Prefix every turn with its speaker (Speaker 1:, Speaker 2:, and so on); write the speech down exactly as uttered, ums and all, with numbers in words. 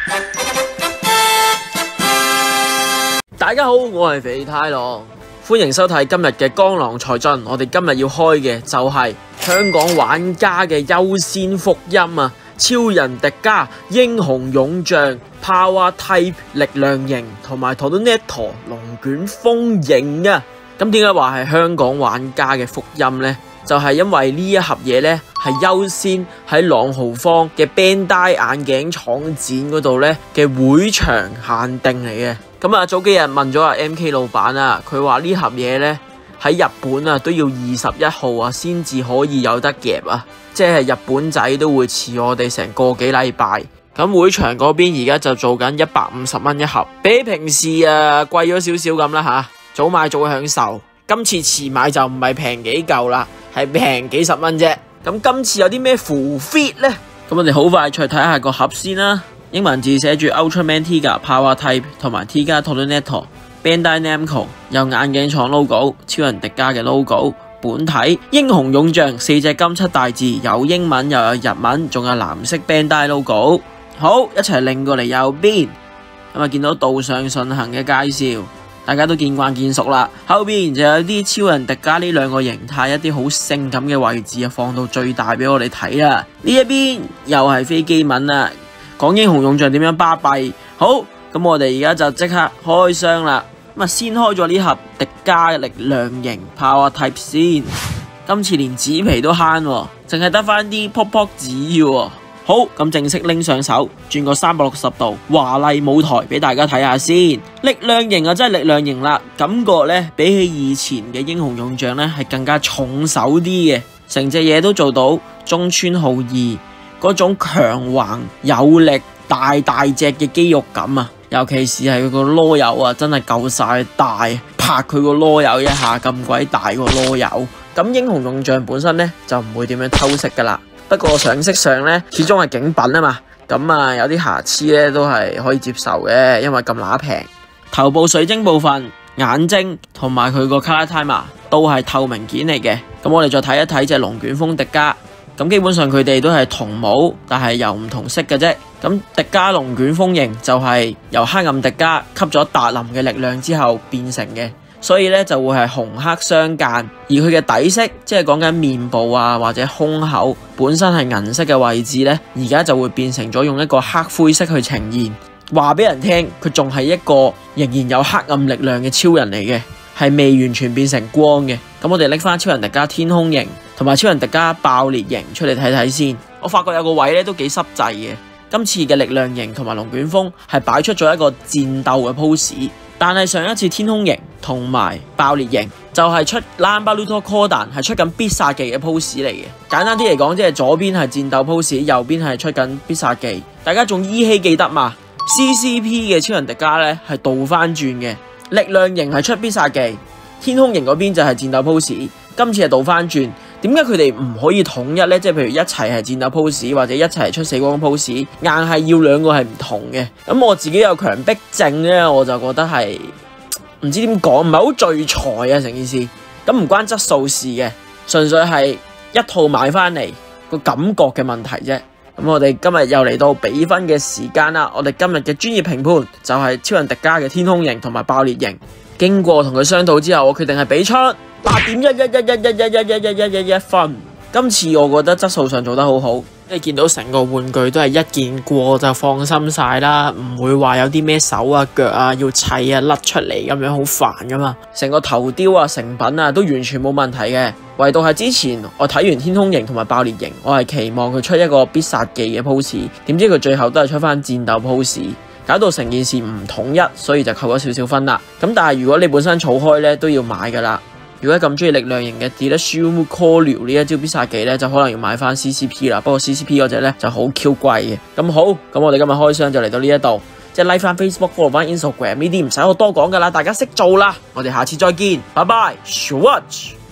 Speaker 1: 大家好，我係肥太郎，歡迎收睇今日嘅江郎才盡。我哋今日要開嘅就係香港玩家嘅優先福音啊！超人迪迦、英雄勇將、Power Type 力量型同埋 Tornado 龍捲風型啊！咁點解話係香港玩家嘅福音呢？就係因為呢一盒嘢呢係優先喺朗豪坊嘅 Bandai 眼鏡廠展嗰度呢嘅會場限定嚟嘅。咁啊，早幾日問咗阿 M K 老闆啊，佢話呢盒嘢呢喺日本啊都要二十一號啊先至可以有得夾啊，即係日本仔都會遲我哋成個幾禮拜。咁會場嗰邊而家就做緊一百五十蚊一盒，比平時啊貴咗少少咁啦吓，早買早享受。今次遲買就唔係平幾嚿啦，係平幾十蚊啫。咁今次有啲咩副 fit 呢？咁我哋好快再睇下個盒先啦。英文字寫住 Ultraman Tiga Power Type 同埋 Tiga Tornado Bandai Namco， 有眼鏡廠 logo， 超人迪迦嘅 logo， 本體英雄勇將四隻金漆大字，有英文又有日文，仲有藍色 Bandai logo。好，一齊擰過嚟右邊，咁啊見到道上順行嘅介紹。大家都見慣見熟啦，後邊就有啲超人迪迦呢兩個形態，一啲好性感嘅位置啊，放到最大俾我哋睇啦。呢一邊又係飛機文啦，講英雄勇將點樣巴閉。好，咁我哋而家就即刻開箱啦。咁啊，先開咗呢盒迪迦力量型 Power Type 先。今次連紙皮都慳，淨係得翻啲卜卜紙喎。好，咁正式拎上手，轉個三百六十度華麗舞台俾大家睇下先。力量型啊，真係力量型啦，感覺呢比起以前嘅英雄勇將呢係更加重手啲嘅，成隻嘢都做到中村浩二嗰種強橫有力大大隻嘅肌肉感啊！尤其是係佢個囉柚啊，真係夠晒大，拍佢個囉柚一下咁鬼大個囉柚。咁英雄勇將本身呢就唔會點樣偷色噶啦。不過上色上咧，始終係景品啊嘛，咁啊有啲瑕疵咧都係可以接受嘅，因為咁乸平。頭部水晶部分、眼睛同埋佢個 Color Timer 都係透明件嚟嘅。咁我哋再睇一睇隻龍捲風迪迦，咁基本上佢哋都係同模，但係由唔同色嘅啫。咁迪迦龍捲風型就係由黑暗迪迦吸咗達林嘅力量之後變成嘅。所以咧就會係紅黑相間，而佢嘅底色，即係講緊面部啊或者胸口本身係銀色嘅位置咧，而家就會變成咗用一個黑灰色去呈現，話俾人聽佢仲係一個仍然有黑暗力量嘅超人嚟嘅，係未完全變成光嘅。咁我哋拎翻超人迪迦天空型同埋超人迪迦爆裂型出嚟睇睇先。我發覺有個位咧都幾濕滯嘅，今次嘅力量型同埋龍捲風係擺出咗一個戰鬥嘅 pose。但係上一次天空型同埋爆裂型就係出 Lambaluto Kodan 係出緊必殺技嘅 pose 嚟嘅。簡單啲嚟講，即係左邊係戰鬥 pose， 右邊係出緊必殺技。大家仲依稀記得嘛 ？C C P 嘅超人迪迦咧係倒翻轉嘅，力量型係出必殺技，天空型嗰邊就係戰鬥 pose。今次係倒翻轉，點解佢哋唔可以統一呢？即係譬如一齊係戰鬥 pose 或者一齊出死光 pose， 硬係要兩個係唔同嘅。咁我自己有強迫症呢，我就覺得係唔知點講，唔係好聚財啊成件事。咁唔關質素事嘅，純粹係一套買翻嚟個感覺嘅問題啫。咁我哋今日又嚟到比分嘅時間啦。我哋今日嘅專業評判就係超人迪迦嘅天空型同埋爆裂型。經過同佢商討之後，我決定係俾出八點一一一一一一一一一一分。今次我覺得質素上做得好好，你見到成個玩具都係一件過就放心晒啦，唔會話有啲咩手啊腳啊要砌啊甩出嚟咁樣好煩噶嘛。成個頭雕啊成品啊都完全冇問題嘅，唯獨係之前我睇完天空型同埋爆裂型，我係期望佢出一個必殺技嘅 pose， 點知佢最後都係出翻戰鬥 pose。搞到成件事唔統一，所以就扣咗少少分啦。咁但係如果你本身儲開咧，都要買噶啦。如果咁中意力量型嘅 Death Call 呢一招必殺技咧，就可能要買翻 C C P 啦。不過 C C P 嗰隻咧就好 Q 貴嘅。咁好，咁我哋今日開箱就嚟到呢一度，即係 like 翻 Facebook、follow 翻 Instagram 呢啲唔使我多講噶啦，大家識做啦。我哋下次再見，拜拜 ，Swatch。